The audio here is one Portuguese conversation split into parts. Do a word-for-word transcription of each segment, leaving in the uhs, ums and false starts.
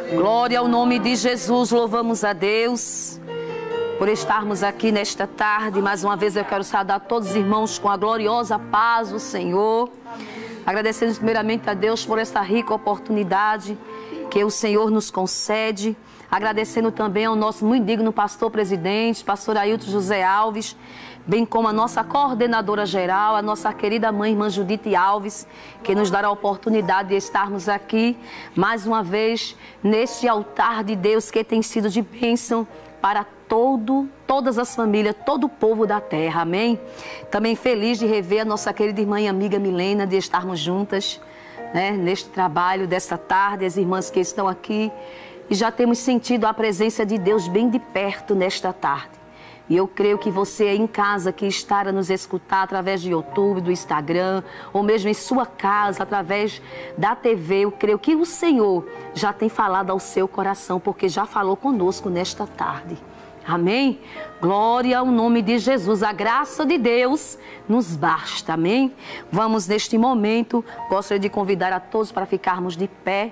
Glória ao nome de Jesus, louvamos a Deus por estarmos aqui nesta tarde. Mais uma vez eu quero saudar todos os irmãos com a gloriosa paz do Senhor. Agradecendo primeiramente a Deus por essa rica oportunidade que o Senhor nos concede. Agradecendo também ao nosso muito digno pastor presidente, pastor Ailton José Alves, bem como a nossa coordenadora geral, a nossa querida mãe, irmã Judite Alves, que nos dará a oportunidade de estarmos aqui mais uma vez neste altar de Deus que tem sido de bênção para todo, todas as famílias, todo o povo da terra, amém? Também feliz de rever a nossa querida irmã e amiga Milena, de estarmos juntas, né, neste trabalho desta tarde, as irmãs que estão aqui, e já temos sentido a presença de Deus bem de perto nesta tarde. E eu creio que você aí em casa que está a nos escutar através do YouTube, do Instagram, ou mesmo em sua casa, através da T V, eu creio que o Senhor já tem falado ao seu coração, porque já falou conosco nesta tarde. Amém? Glória ao nome de Jesus. A graça de Deus nos basta. Amém? Vamos neste momento, gostaria de convidar a todos para ficarmos de pé,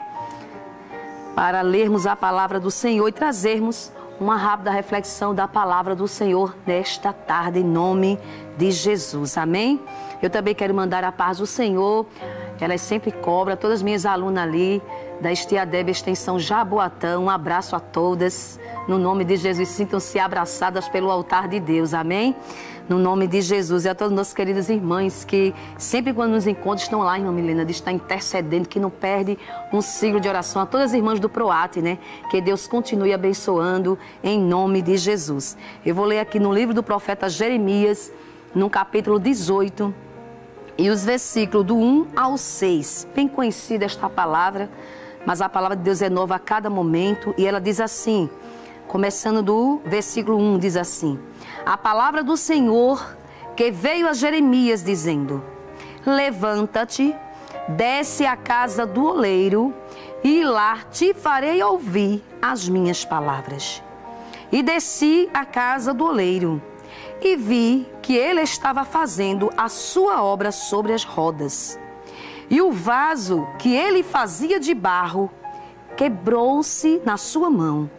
para lermos a palavra do Senhor e trazermos uma rápida reflexão da palavra do Senhor nesta tarde, em nome de Jesus. Amém? Eu também quero mandar a paz do Senhor. Elas sempre cobram, todas as minhas alunas ali, da Estiadeb Extensão Jaboatão. Um abraço a todas. No nome de Jesus, sintam-se abraçadas pelo altar de Deus. Amém? No nome de Jesus. E a todas as nossas queridas irmãs que sempre quando nos encontram estão lá, irmã Milena, de estar intercedendo, que não perde um ciclo de oração. A todas as irmãs do PROAT, né? Que Deus continue abençoando em nome de Jesus. Eu vou ler aqui no livro do profeta Jeremias, no capítulo dezoito, e os versículos do um ao seis. Bem conhecida esta palavra, mas a palavra de Deus é nova a cada momento, e ela diz assim, começando do versículo um, diz assim: a palavra do Senhor que veio a Jeremias dizendo: levanta-te, desce à casa do oleiro, e lá te farei ouvir as minhas palavras. E desci à casa do oleiro, e vi que ele estava fazendo a sua obra sobre as rodas. E o vaso que ele fazia de barro quebrou-se na sua mão.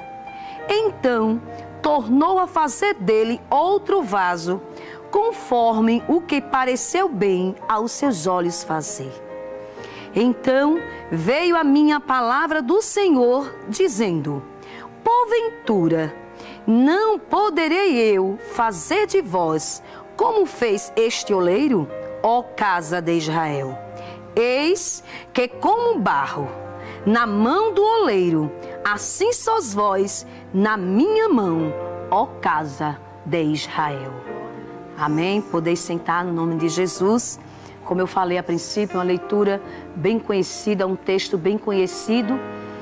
Então tornou a fazer dele outro vaso, conforme o que pareceu bem aos seus olhos fazer. Então veio a minha palavra do Senhor, dizendo: porventura não poderei eu fazer de vós como fez este oleiro, ó casa de Israel? Eis que como barro na mão do oleiro, assim sois vós na minha mão, ó casa de Israel. Amém? Podeis sentar no nome de Jesus. Como eu falei a princípio, uma leitura bem conhecida, um texto bem conhecido,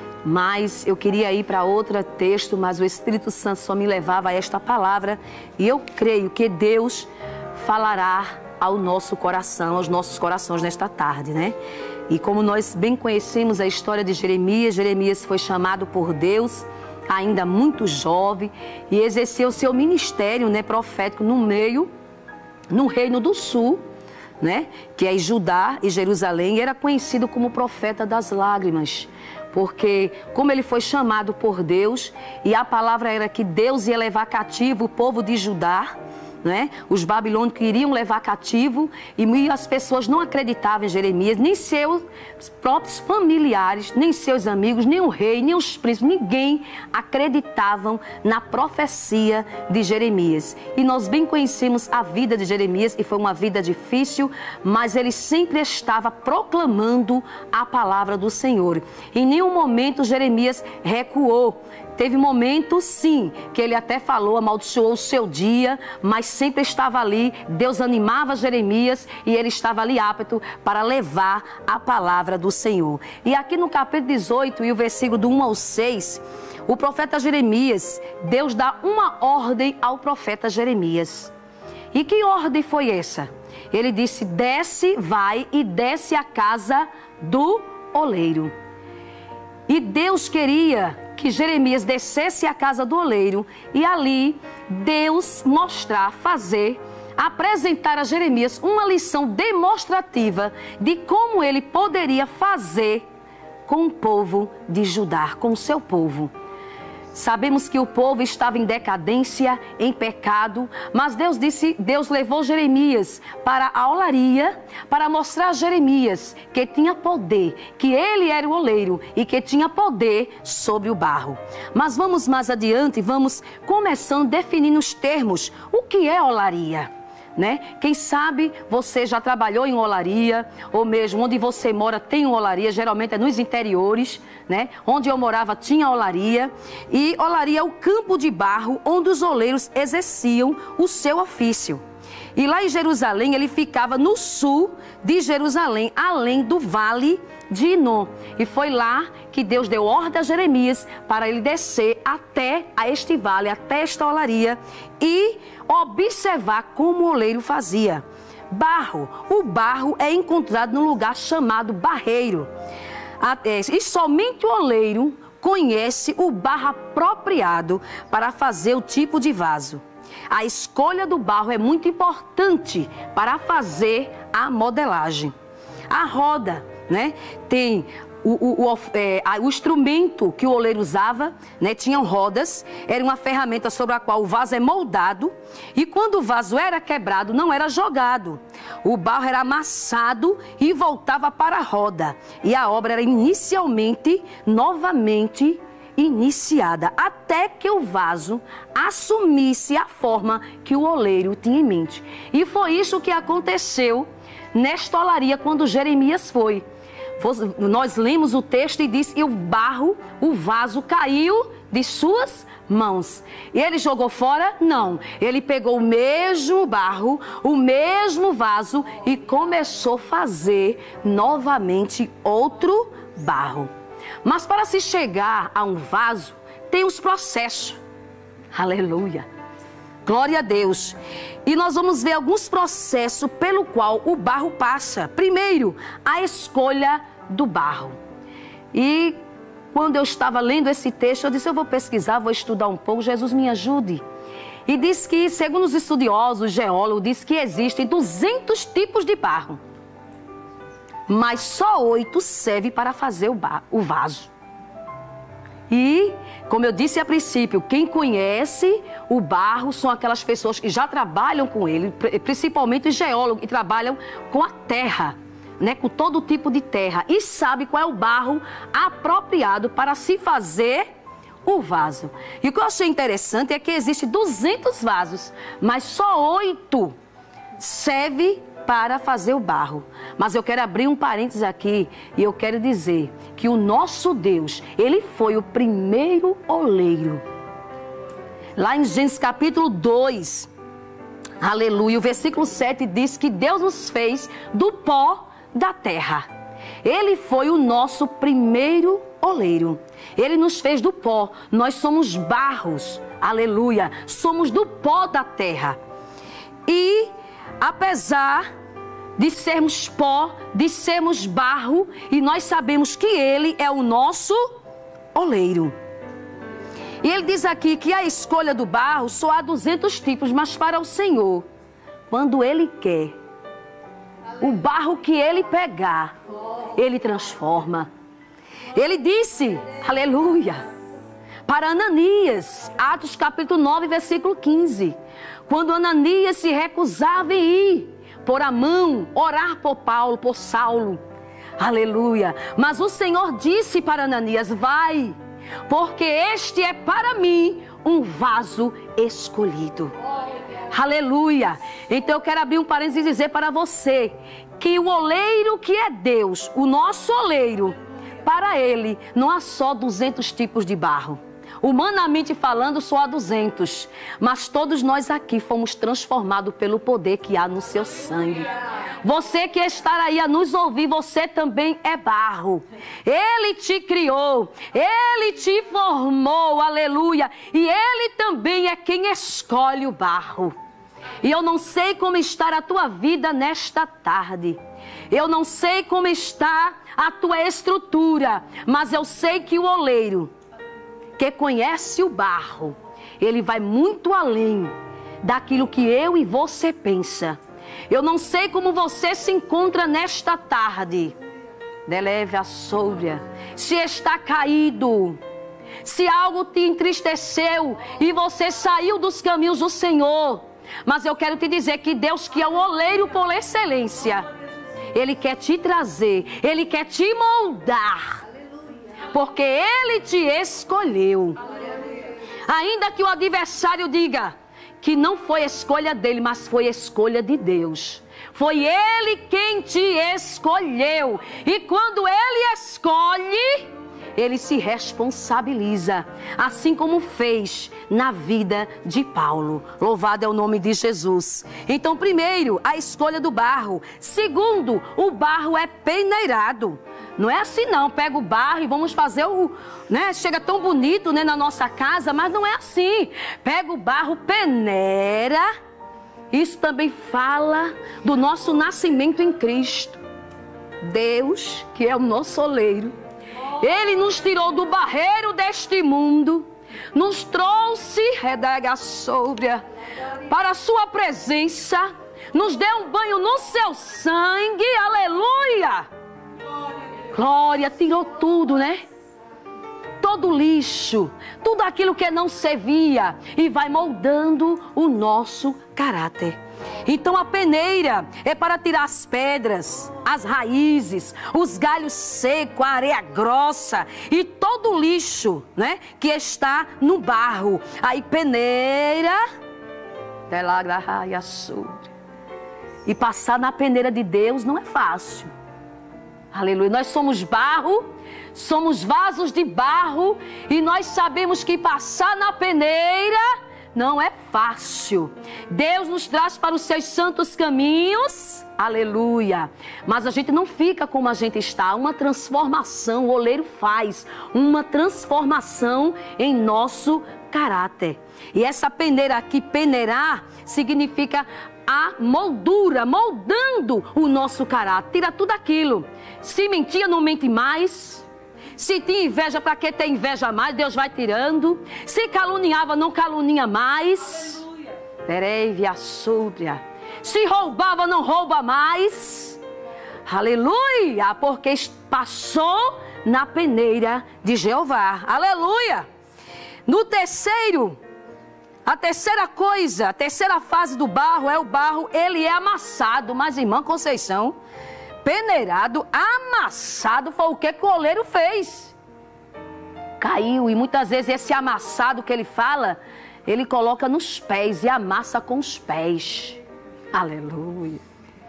mas eu queria ir para outro texto, mas o Espírito Santo só me levava a esta palavra, e eu creio que Deus falará ao nosso coração, aos nossos corações nesta tarde, né? E como nós bem conhecemos a história de Jeremias, Jeremias foi chamado por Deus ainda muito jovem e exerceu seu ministério, né, profético no meio, no reino do sul, né, que é Judá e Jerusalém, e era conhecido como profeta das lágrimas, porque como ele foi chamado por Deus, e a palavra era que Deus ia levar cativo o povo de Judá, né? Os babilônicos iriam levar cativo, e as pessoas não acreditavam em Jeremias, nem seus próprios familiares, nem seus amigos, nem o rei, nem os príncipes, ninguém acreditavam na profecia de Jeremias. E nós bem conhecemos a vida de Jeremias, e foi uma vida difícil, mas ele sempre estava proclamando a palavra do Senhor. Em nenhum momento Jeremias recuou. Teve momentos, sim, que ele até falou, amaldiçoou o seu dia, mas sempre estava ali, Deus animava Jeremias e ele estava ali apto para levar a palavra do Senhor. E aqui no capítulo dezoito e o versículo do um ao seis, o profeta Jeremias, Deus dá uma ordem ao profeta Jeremias. E que ordem foi essa? Ele disse: desce, vai e desce à casa do oleiro. E Deus queria que Jeremias descesse à casa do oleiro e ali Deus mostrar, fazer, apresentar a Jeremias uma lição demonstrativa de como ele poderia fazer com o povo de Judá, com o seu povo. Sabemos que o povo estava em decadência, em pecado, mas Deus disse, Deus levou Jeremias para a olaria para mostrar a Jeremias que tinha poder, que ele era o oleiro e que tinha poder sobre o barro. Mas vamos mais adiante, vamos começando definindo os termos. O que é olaria? Né? Quem sabe você já trabalhou em olaria, ou mesmo onde você mora tem uma olaria, geralmente é nos interiores, né? Onde eu morava tinha olaria, e olaria é o campo de barro onde os oleiros exerciam o seu ofício. E lá em Jerusalém, ele ficava no sul de Jerusalém, além do vale de Inom. E foi lá que Deus deu ordem a Jeremias para ele descer até a este vale, até esta olaria, e observar como o oleiro fazia. Barro. O barro é encontrado num lugar chamado barreiro. E somente o oleiro conhece o barro apropriado para fazer o tipo de vaso. A escolha do barro é muito importante para fazer a modelagem. A roda, né? Tem o, o, o, é, o instrumento que o oleiro usava, né? Tinham rodas, era uma ferramenta sobre a qual o vaso é moldado, e quando o vaso era quebrado, não era jogado. O barro era amassado e voltava para a roda. E a obra era inicialmente, novamente, iniciada, até que o vaso assumisse a forma que o oleiro tinha em mente. E foi isso que aconteceu nesta olaria quando Jeremias foi. Nós lemos o texto e diz que o barro, o vaso caiu de suas mãos. E ele jogou fora? Não. Ele pegou o mesmo barro, o mesmo vaso e começou a fazer novamente outro barro. Mas para se chegar a um vaso, tem os processos. Aleluia. Glória a Deus. E nós vamos ver alguns processos pelo qual o barro passa. Primeiro, a escolha do barro. E quando eu estava lendo esse texto, eu disse, eu vou pesquisar, vou estudar um pouco, Jesus me ajude. E diz que, segundo os estudiosos, geólogos, diz que existem duzentos tipos de barro. Mas só oito serve para fazer o, bar, o vaso. E, como eu disse a princípio, quem conhece o barro são aquelas pessoas que já trabalham com ele, principalmente os geólogos, que trabalham com a terra, né, com todo tipo de terra, e sabe qual é o barro apropriado para se fazer o vaso. E o que eu achei interessante é que existem duzentos vasos, mas só oito serve para fazer o barro. Mas eu quero abrir um parênteses aqui e eu quero dizer que o nosso Deus, ele foi o primeiro oleiro. Lá em Gênesis capítulo dois, aleluia, o versículo sete diz que Deus nos fez do pó da terra. Ele foi o nosso primeiro oleiro. Ele nos fez do pó. Nós somos barros, aleluia, somos do pó da terra. E apesar de sermos pó, de sermos barro, e nós sabemos que ele é o nosso oleiro. E ele diz aqui que a escolha do barro só há duzentos tipos, mas para o Senhor, quando ele quer, o barro que ele pegar, ele transforma. Ele disse, aleluia, para Ananias, Atos capítulo nove, versículo quinze, quando Ananias se recusava em ir pôr a mão, orar por Paulo, por Saulo, aleluia, mas o Senhor disse para Ananias, vai, porque este é para mim um vaso escolhido, aleluia. Então eu quero abrir um parênteses e dizer para você, que o oleiro que é Deus, o nosso oleiro, para ele não há só duzentos tipos de barro. Humanamente falando, só há duzentos. Mas todos nós aqui fomos transformados pelo poder que há no seu sangue. Você que está aí a nos ouvir, você também é barro. Ele te criou, ele te formou, aleluia. E ele também é quem escolhe o barro. E eu não sei como está a tua vida nesta tarde. Eu não sei como está a tua estrutura, mas eu sei que o oleiro que conhece o barro, ele vai muito além daquilo que eu e você pensa. Eu não sei como você se encontra nesta tarde, deleve a sóbria. Se está caído, se algo te entristeceu e você saiu dos caminhos do Senhor, mas eu quero te dizer que Deus, que é o oleiro por excelência, Ele quer te trazer, Ele quer te moldar, porque Ele te escolheu. Ainda que o adversário diga que não foi escolha dele, mas foi escolha de Deus. Foi Ele quem te escolheu. E quando Ele escolhe, Ele se responsabiliza, assim como fez na vida de Paulo. Louvado é o nome de Jesus. Então, primeiro, a escolha do barro. Segundo, o barro é peneirado. Não é assim não, pega o barro e vamos fazer o... né? Chega tão bonito, né, na nossa casa, mas não é assim. Pega o barro, peneira. Isso também fala do nosso nascimento em Cristo. Deus, que é o nosso oleiro, Ele nos tirou do barreiro deste mundo, nos trouxe, redaga sóbria, para a sua presença, nos deu um banho no seu sangue, aleluia! Glória, tirou tudo, né? Todo lixo, tudo aquilo que não servia, e vai moldando o nosso caráter. Então a peneira é para tirar as pedras, as raízes, os galhos secos, a areia grossa e todo o lixo, né, que está no barro. Aí peneira, e passar na peneira de Deus não é fácil. Aleluia. Nós somos barro, somos vasos de barro e nós sabemos que passar na peneira não é fácil. Deus nos traz para os seus santos caminhos. Aleluia. Mas a gente não fica como a gente está. Uma transformação, o oleiro faz uma transformação em nosso caráter. E essa peneira aqui, peneirar, significa a moldura, moldando o nosso caráter. Tira tudo aquilo. Se mentia, não mente mais. Se tinha inveja, para que ter inveja mais? Deus vai tirando. Se caluniava, não calunia mais. Perei, a súbria. Se roubava, não rouba mais. Aleluia, porque passou na peneira de Jeová. Aleluia. No terceiro, a terceira coisa, a terceira fase do barro é o barro, ele é amassado. Mas, irmã Conceição, peneirado, amassado, foi o que, que o oleiro fez? Caiu, e muitas vezes esse amassado que ele fala, ele coloca nos pés e amassa com os pés. Aleluia.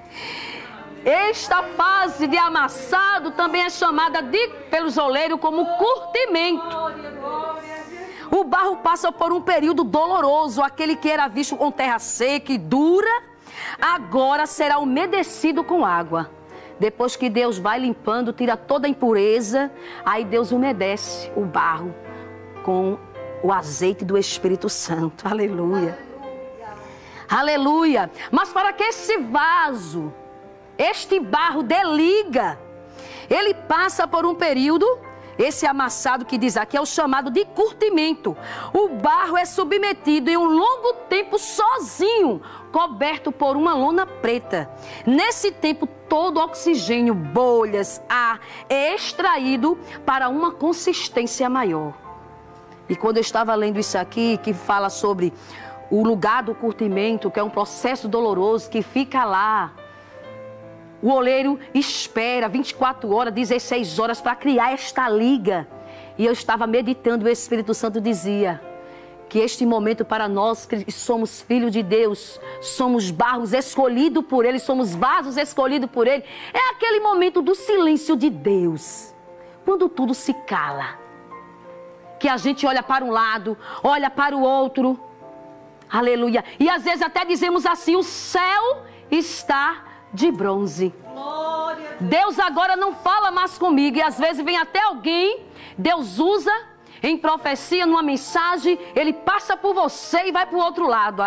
Esta fase de amassado também é chamada de, pelos oleiros como curtimento. O barro passa por um período doloroso, aquele que era visto com terra seca e dura, agora será umedecido com água. Depois que Deus vai limpando, tira toda a impureza, aí Deus umedece o barro com o azeite do Espírito Santo. Aleluia. Aleluia. Mas para que esse vaso, este barro dê liga, ele passa por um período, esse amassado que diz aqui é o chamado de curtimento. O barro é submetido em um longo tempo sozinho, coberto por uma lona preta. Nesse tempo, todo o oxigênio, bolhas, ar é extraído para uma consistência maior. E quando eu estava lendo isso aqui, que fala sobre o lugar do curtimento, que é um processo doloroso que fica lá, o oleiro espera vinte e quatro horas, dezesseis horas para criar esta liga. E eu estava meditando, o Espírito Santo dizia que este momento para nós que somos filhos de Deus, somos barros escolhidos por Ele, somos vasos escolhidos por Ele, é aquele momento do silêncio de Deus, quando tudo se cala, que a gente olha para um lado, olha para o outro, aleluia, e às vezes até dizemos assim, o céu está de bronze. Deus agora não fala mais comigo. E às vezes vem até alguém, Deus usa em profecia, numa mensagem, ele passa por você e vai para o outro lado.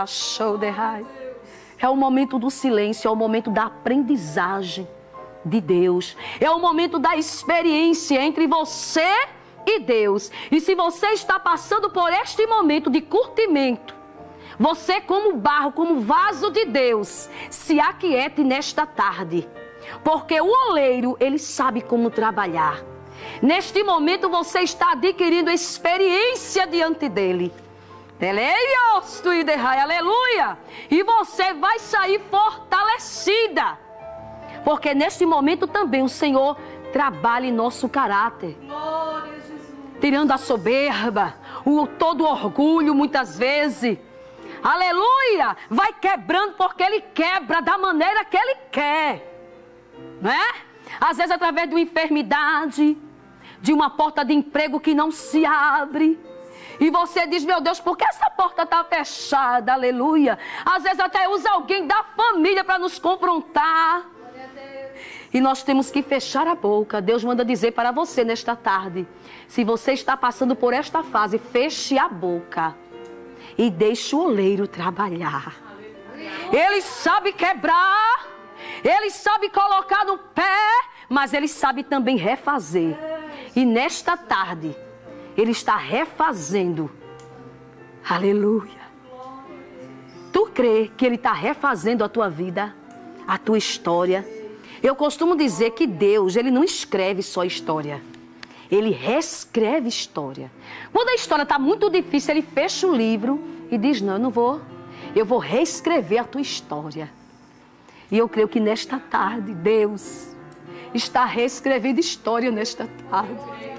É o momento do silêncio, é o momento da aprendizagem de Deus, é o momento da experiência entre você e Deus. E se você está passando por este momento de curtimento, você como barro, como vaso de Deus, se aquiete nesta tarde. Porque o oleiro, ele sabe como trabalhar. Neste momento você está adquirindo experiência diante dele. Aleluia! E você vai sair fortalecida. Porque neste momento também o Senhor trabalha em nosso caráter. Tirando a soberba, o todo orgulho muitas vezes. Aleluia! Vai quebrando porque Ele quebra da maneira que Ele quer. Né? Às vezes através de uma enfermidade, de uma porta de emprego que não se abre. E você diz, meu Deus, por que essa porta está fechada? Aleluia. Às vezes até usa alguém da família para nos confrontar. E nós temos que fechar a boca. Deus manda dizer para você nesta tarde, se você está passando por esta fase, feche a boca e deixe o oleiro trabalhar. Ele sabe quebrar, ele sabe colocar no pé, mas ele sabe também refazer. E nesta tarde, ele está refazendo. Aleluia. Tu crê que ele está refazendo a tua vida, a tua história? Eu costumo dizer que Deus, ele não escreve só história. Ele reescreve história. Quando a história está muito difícil, ele fecha o livro e diz, não, eu não vou. Eu vou reescrever a tua história. E eu creio que nesta tarde, Deus está reescrevendo história nesta tarde.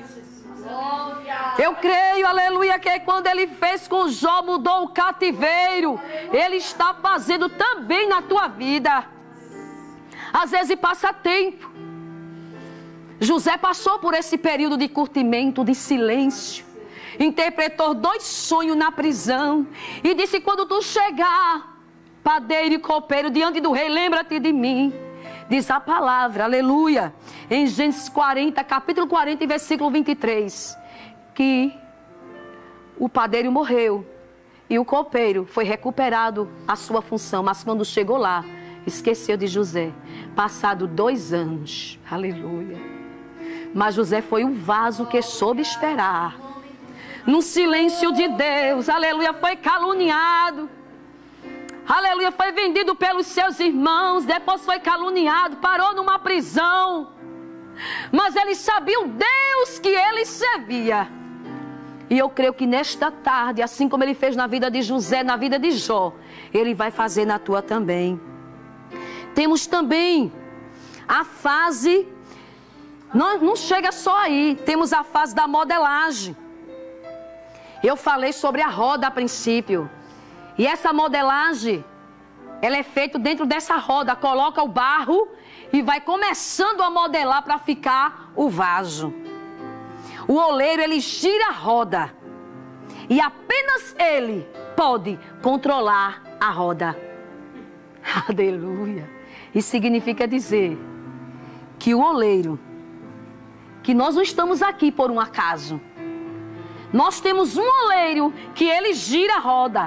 Eu creio, aleluia, que quando ele fez com Jó, mudou o cativeiro, ele está fazendo também na tua vida. Às vezes passa tempo. José passou por esse período de curtimento, de silêncio. Interpretou dois sonhos na prisão. E disse, quando tu chegar, padeiro e copeiro, diante do rei, lembra-te de mim. Diz a palavra, aleluia, em Gênesis quarenta, capítulo quarenta, versículo vinte e três. Que o padeiro morreu e o copeiro foi recuperado a sua função. Mas quando chegou lá, esqueceu de José. Passado dois anos, aleluia. Mas José foi o vaso que soube esperar. No silêncio de Deus, aleluia, foi caluniado. Aleluia, foi vendido pelos seus irmãos. Depois foi caluniado, parou numa prisão. Mas ele sabia o Deus que ele servia. E eu creio que nesta tarde, assim como ele fez na vida de José, na vida de Jó, ele vai fazer na tua também. Temos também a fase, não, não chega só aí, temos a fase da modelagem. Eu falei sobre a roda a princípio. E essa modelagem, ela é feita dentro dessa roda, coloca o barro e vai começando a modelar para ficar o vaso. O oleiro, ele gira a roda. E apenas ele pode controlar a roda. Aleluia. Isso significa dizer que o oleiro, que nós não estamos aqui por um acaso. Nós temos um oleiro que ele gira a roda.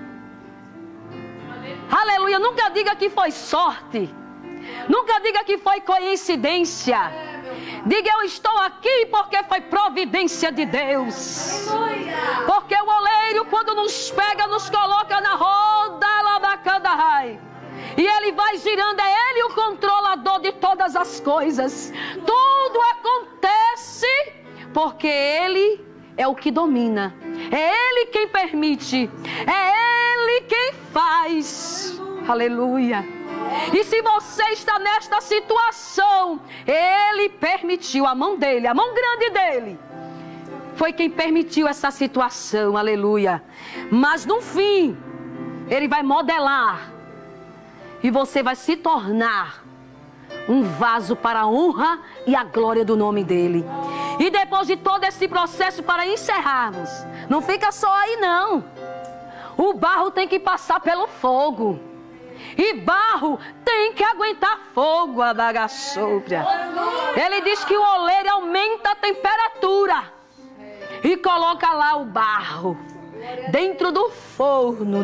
Aleluia. Nunca diga que foi sorte. Nunca diga que foi coincidência. Diga, eu estou aqui porque foi providência de Deus. Porque o oleiro, quando nos pega, nos coloca na roda, labacandahai. E ele vai girando, é ele o controlador de todas as coisas. Tudo acontece porque ele é o que domina. É ele quem permite. É ele quem faz. Aleluia. E se você está nesta situação, ele permitiu, a mão dele, a mão grande dele, foi quem permitiu essa situação, aleluia. Mas no fim, ele vai modelar, e você vai se tornar um vaso para a honra e a glória do nome dele. E depois de todo esse processo, para encerrarmos, não fica só aí não. O barro tem que passar pelo fogo. E barro tem que aguentar fogo, a bagaçobra. Ele diz que o oleiro aumenta a temperatura e coloca lá o barro dentro do forno,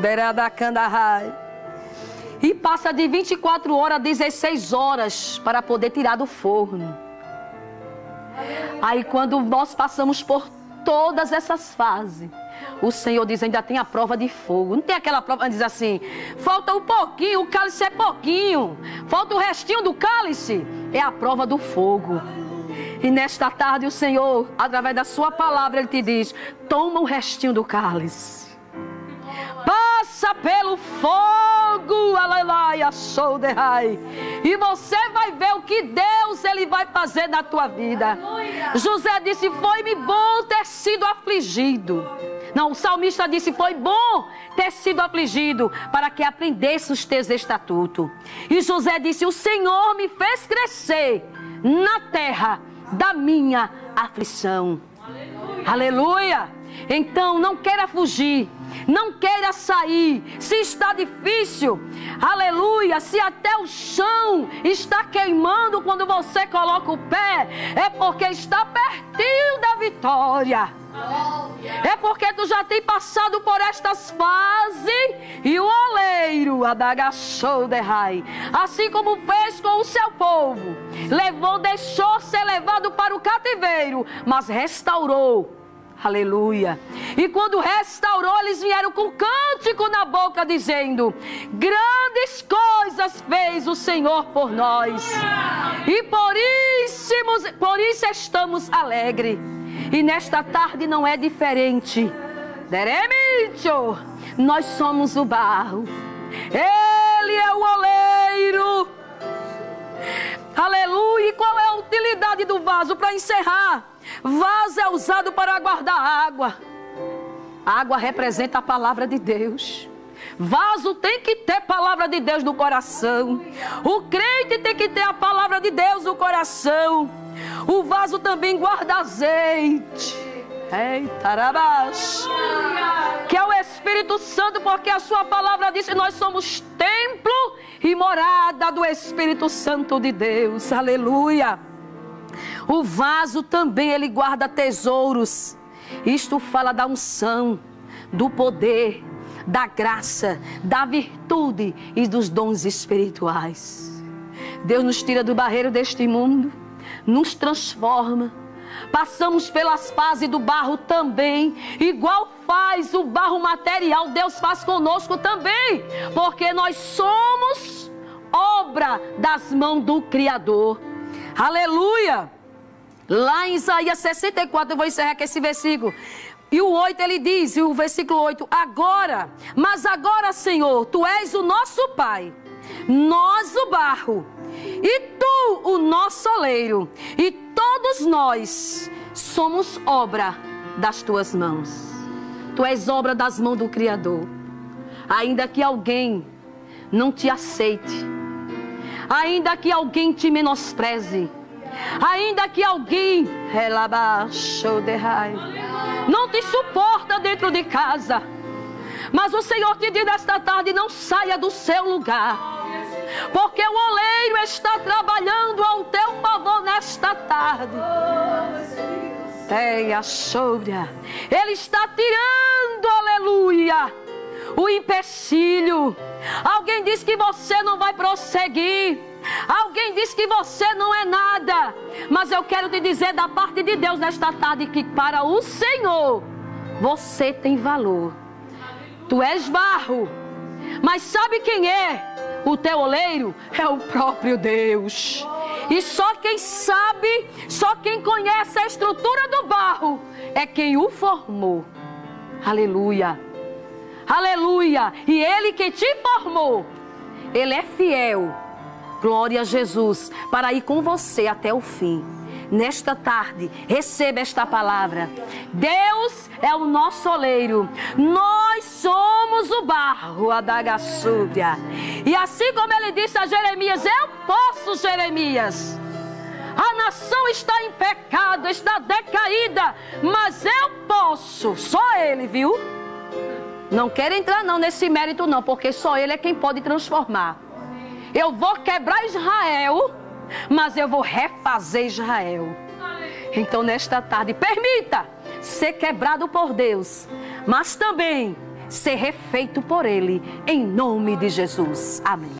e passa de vinte e quatro horas a dezesseis horas para poder tirar do forno. Aí quando nós passamos por todas essas fases, O Senhor diz, ainda tem a prova de fogo. Não tem aquela prova, diz assim, falta um pouquinho, o cálice é pouquinho. Falta o restinho do cálice. É a prova do fogo. E nesta tarde o Senhor, através da sua palavra, Ele te diz, toma o restinho do cálice. Passa pelo fogo, aleluia, show de rai. E você vai ver o que Deus Ele vai fazer na tua vida. Aleluia. José disse, foi-me bom ter sido afligido. Não, o salmista disse, foi bom ter sido afligido, para que aprendesse os teus estatutos. E José disse, o Senhor me fez crescer na terra da minha aflição. Aleluia. Aleluia. Então não queira fugir, não queira sair. Se está difícil, aleluia, se até o chão está queimando quando você coloca o pé, é porque está pertinho da vitória. É porque tu já tem passado por estas fases. E o oleiro adagachou de rai, assim como fez com o seu povo, levou, deixou ser levado para o cativeiro, mas restaurou. Aleluia. E quando restaurou, eles vieram com cântico na boca, dizendo, grandes coisas fez o Senhor por nós, e por isso, por isso estamos alegres. E nesta tarde não é diferente. Deremicho, nós somos o barro, Ele é o oleiro. Aleluia. E qual é a utilidade do vaso? Para encerrar, vaso é usado para guardar água. A água representa a palavra de Deus. Vaso tem que ter palavra de Deus no coração. O crente tem que ter a palavra de Deus no coração. O vaso também guarda azeite. Eita, rabás, que é o Espírito Santo, porque a sua palavra diz que nós somos templo e morada do Espírito Santo de Deus. Aleluia. O vaso também, ele guarda tesouros. Isto fala da unção, do poder, da graça, da virtude e dos dons espirituais. Deus nos tira do barreiro deste mundo, nos transforma. Passamos pelas fases do barro também, igual faz o barro material, Deus faz conosco também, porque nós somos obra das mãos do Criador. Aleluia. Lá em Isaías sessenta e quatro, eu vou encerrar com esse versículo. E o oito, ele diz, e o versículo oito, agora, mas agora, Senhor, Tu és o nosso Pai, nós o barro, e Tu o nosso oleiro, e todos nós somos obra das Tuas mãos. Tu és obra das mãos do Criador. Ainda que alguém não te aceite, ainda que alguém te menospreze, ainda que alguém não te suporta dentro de casa, mas o Senhor te diz nesta tarde, não saia do seu lugar, porque o oleiro está trabalhando ao teu favor nesta tarde. Tenha sobra. Ele está tirando, aleluia, o empecilho. Alguém diz que você não vai prosseguir, alguém diz que você não é nada, mas eu quero te dizer da parte de Deus nesta tarde que para o Senhor você tem valor. Tu és barro, mas sabe quem é o teu oleiro? É o próprio Deus. E só quem sabe, só quem conhece a estrutura do barro é quem o formou. Aleluia. Aleluia. E Ele que te formou, Ele é fiel. Glória a Jesus, para ir com você até o fim. Nesta tarde, receba esta palavra. Deus é o nosso oleiro, nós somos o barro, a dagaçúbia. E assim como Ele disse a Jeremias, eu posso, Jeremias. A nação está em pecado, está decaída, mas eu posso. Só Ele, viu? Não quero entrar não nesse mérito não, porque só Ele é quem pode transformar. Eu vou quebrar Israel, mas eu vou refazer Israel. Então nesta tarde, permita ser quebrado por Deus, mas também ser refeito por Ele, em nome de Jesus. Amém.